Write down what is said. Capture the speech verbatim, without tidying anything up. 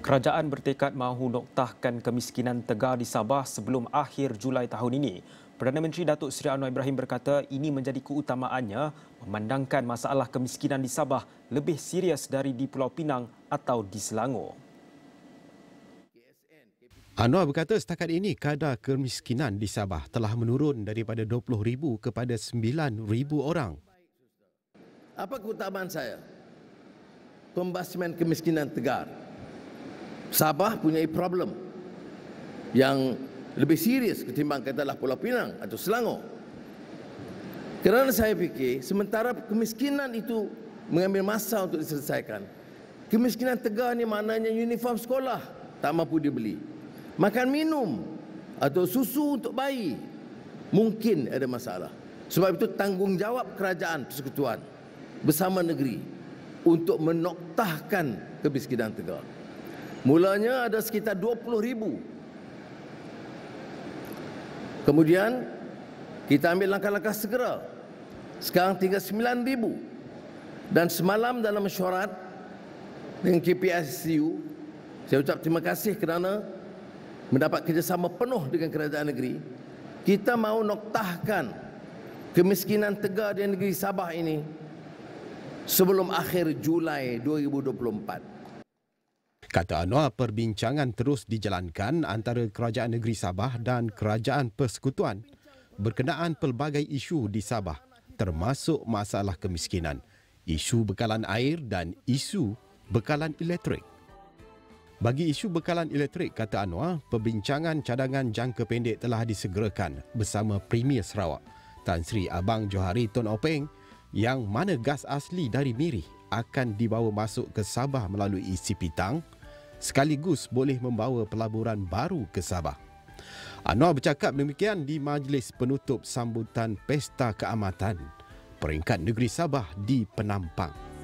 Kerajaan bertekad mahu noktahkan kemiskinan tegar di Sabah sebelum akhir Julai tahun ini. Perdana Menteri Datuk Seri Anwar Ibrahim berkata ini menjadi keutamaannya memandangkan masalah kemiskinan di Sabah lebih serius dari di Pulau Pinang atau di Selangor. Anwar berkata setakat ini kadar kemiskinan di Sabah telah menurun daripada dua puluh ribu kepada sembilan ribu orang. Apa keutamaan saya? Pembasmian kemiskinan tegar. Sabah punya problem yang lebih serius ketimbang katalah Pulau Pinang atau Selangor. Kerana saya fikir sementara kemiskinan itu mengambil masa untuk diselesaikan, kemiskinan tegar ni maknanya uniform sekolah tak mampu dibeli, makan minum atau susu untuk bayi mungkin ada masalah. Sebab itu tanggungjawab kerajaan persekutuan bersama negeri untuk menoktahkan kemiskinan tegar. Mulanya ada sekitar dua puluh ribu. Kemudian kita ambil langkah-langkah segera. Sekarang tinggal sembilan ribu. Dan semalam dalam mesyuarat dengan K P S U, saya ucap terima kasih kerana mendapat kerjasama penuh dengan kerajaan negeri. Kita mahu noktahkan kemiskinan tegar di negeri Sabah ini sebelum akhir Julai dua ribu dua puluh empat. Kata Anwar, perbincangan terus dijalankan antara Kerajaan Negeri Sabah dan Kerajaan Persekutuan berkenaan pelbagai isu di Sabah, termasuk masalah kemiskinan, isu bekalan air dan isu bekalan elektrik. Bagi isu bekalan elektrik, kata Anwar, perbincangan cadangan jangka pendek telah disegerakan bersama Premier Sarawak, Tan Sri Abang Johari Tun Openg, yang mana gas asli dari Miri akan dibawa masuk ke Sabah melalui Sipitang, sekaligus boleh membawa pelaburan baru ke Sabah. Anwar bercakap demikian di majlis penutup sambutan Pesta Keamatan peringkat negeri Sabah di Penampang.